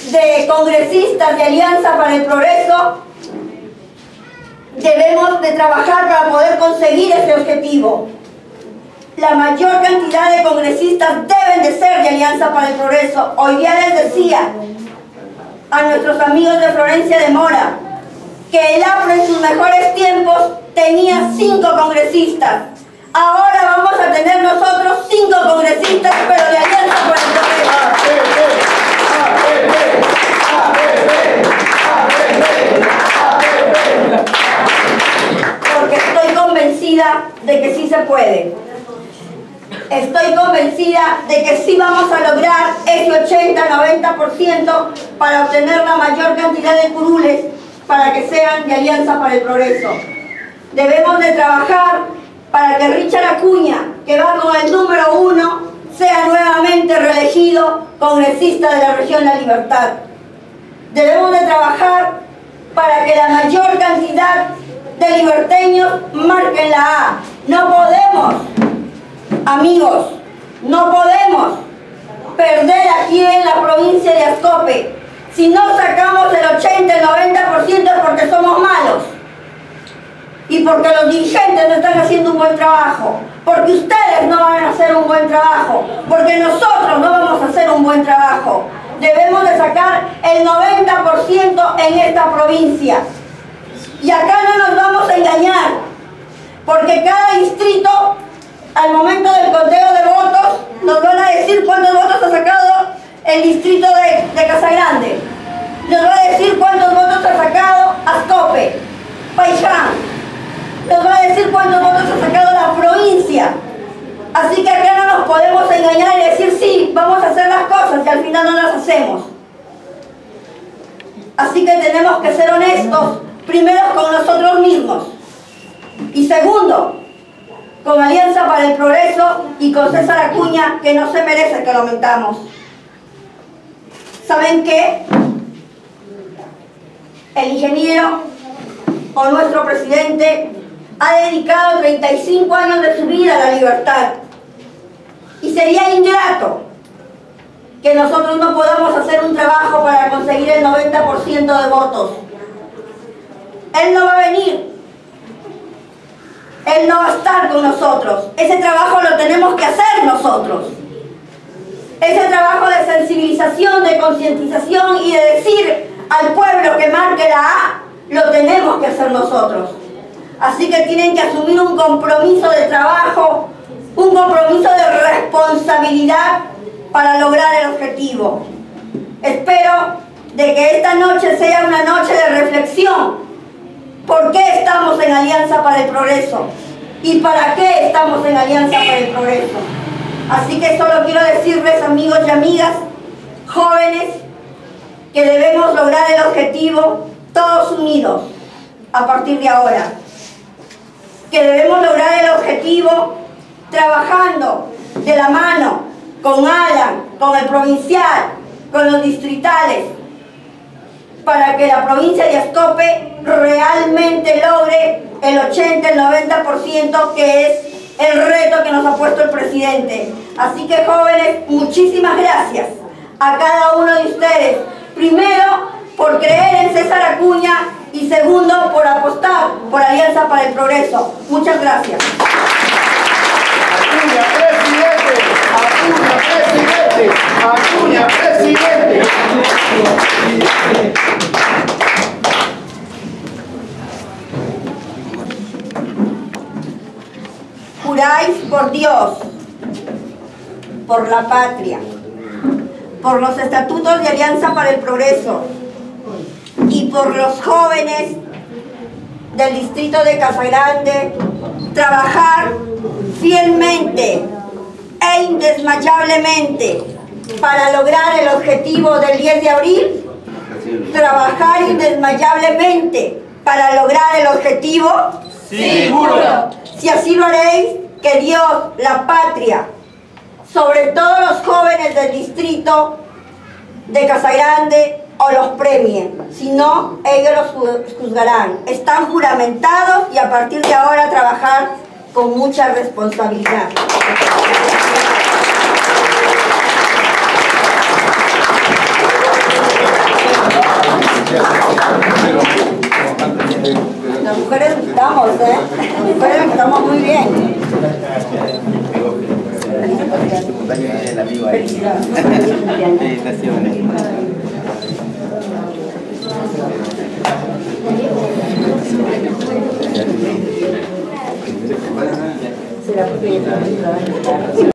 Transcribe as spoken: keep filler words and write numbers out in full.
de congresistas de Alianza para el Progreso, debemos de trabajar para poder conseguir ese objetivo. La mayor cantidad de congresistas deben de ser de Alianza para el Progreso. Hoy día les decía a nuestros amigos de Florencia de Mora que el A P R O en sus mejores tiempos tenía cinco congresistas. Ahora vamos a tener nosotros cinco congresistas, pero de Alianza para el Progreso. Porque estoy convencida de que sí se puede. Estoy convencida de que sí vamos a lograr ese ochenta a noventa por ciento para obtener la mayor cantidad de curules para que sean de Alianza para el Progreso. Debemos de trabajar para que Richard Acuña, que va con el número uno, sea nuevamente reelegido congresista de la región La Libertad. Debemos de trabajar para que la mayor cantidad de liberteños marquen la A. No podemos, amigos, no podemos perder aquí en la provincia de Ascope. Si no sacamos el ochenta, el noventa por ciento es porque somos malos. Y porque los dirigentes no están haciendo un buen trabajo. Porque ustedes no van a hacer un buen trabajo. Porque nosotros no vamos a hacer un buen trabajo. Debemos de sacar el noventa por ciento en esta provincia. Y acá no nos vamos a engañar. Porque cada distrito, al momento del conteo de votos, nos van a decir cuántos votos ha sacado el distrito de, de Casagrande. Nos va a decir cuántos votos ha sacado Ascope, Paiján. Nos va a decir cuántos votos ha sacado la provincia. Así que acá no nos podemos engañar y decir sí, vamos a hacer las cosas y al final no las hacemos. Así que tenemos que ser honestos, primero con nosotros mismos y segundo, con Alianza para el Progreso y con César Acuña, que no se merece que lo mentamos. ¿Saben qué? El ingeniero o nuestro presidente ha dedicado treinta y cinco años de su vida a la libertad. Y sería ingrato que nosotros no podamos hacer un trabajo para conseguir el noventa por ciento de votos. Él no va a venir. Él no va a estar con nosotros. Ese trabajo lo tenemos que hacer nosotros. Ese trabajo de sensibilización, de concientización y de decir al pueblo que marque la A, lo tenemos que hacer nosotros. Así que tienen que asumir un compromiso de trabajo, un compromiso de responsabilidad para lograr el objetivo. Espero de que esta noche sea una noche de reflexión. ¿Por qué estamos en Alianza para el Progreso? ¿Y para qué estamos en Alianza para el Progreso? Así que solo quiero decirles, amigos y amigas, jóvenes, que debemos lograr el objetivo todos unidos a partir de ahora. Que debemos lograr el objetivo trabajando de la mano con Alan, con el provincial, con los distritales, para que la provincia de Ascope realmente logre el ochenta, el noventa por ciento, que es el reto que nos ha puesto el presidente. Así que, jóvenes, muchísimas gracias a cada uno de ustedes. Primero, por creer en César Acuña y segundo, por apostar por Alianza para el Progreso. Muchas gracias. Acuña, presidente. Acuña, presidente. Acuña, presidente. Juráis por Dios, por la patria, por los estatutos de Alianza para el Progreso y por los jóvenes del distrito de Casagrande, trabajar fielmente e indesmayablemente para lograr el objetivo del diez de abril, trabajar indesmayablemente para lograr el objetivo. Sí, juro. Si así lo haréis, que Dios, la patria, sobre todos los jóvenes del distrito de Casagrande, o los premien. Si no, ellos los juzgarán. Están juramentados y a partir de ahora trabajar con mucha responsabilidad. mujeres estamos, ¿eh? Mujeres estamos muy bien. Felicitaciones.